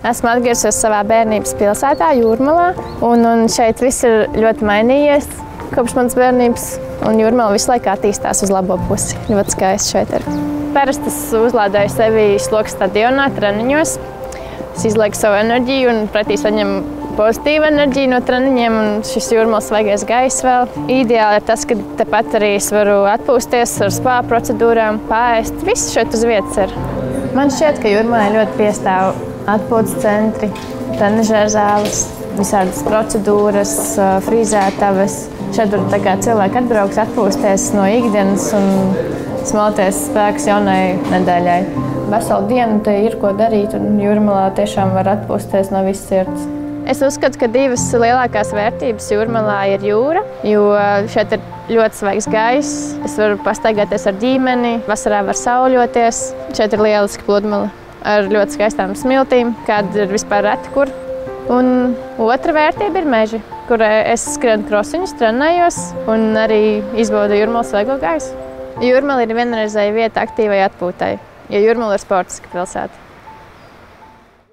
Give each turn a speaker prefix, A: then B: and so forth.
A: Esmu atgriezusies savā bērnības pilsētā, Jūrmalā, un šeit viss ir ļoti mainījies kopš manas bērnības. Un Jūrmala visu laiku attīstās uz labo pusi. Ļoti skaisti šeit ir. Parasti es uzlādēju sevi sloka stadionā, treniņos. Es izlieku savu enerģiju un pretī saņemu pozitīvu enerģiju no treniņiem. Un šis Jūrmalas svaigais gaiss vēl. Ideāli ir tas, ka tepat arī es varu atpūsties ar spā procedūrām, paēst. Viss šeit uz vietas ir. Man šķiet, ka Jūrmalai ļoti piestāv atpūtas centri, trenažera zāles, visādas procedūras, frīzētaves. Šeit tur cilvēki atbrauks atpūsties no ikdienas un smelties spēkus jaunai nedēļai. Veselu dienu te ir ko darīt, un Jūrmalā tiešām var atpūsties no visas sirds. Es uzskatu, ka divas lielākās vērtības Jūrmalā ir jūra, jo šeit ir ļoti svaigs gaiss. Es varu pastaigāties ar ģimeni, vasarā var sauļoties. Šeit ir lieliski pludmale ar ļoti skaistām smiltīm, kāda ir vispār reti kur. Un otra vērtība ir meži, kur es skrienu krosiņus, trenējos un arī izbaudu Jūrmalas svaigo gaisu. Jūrmala ir vienreizēja vieta aktīvai atpūtai, jo Jūrmala ir sportiska pilsēta.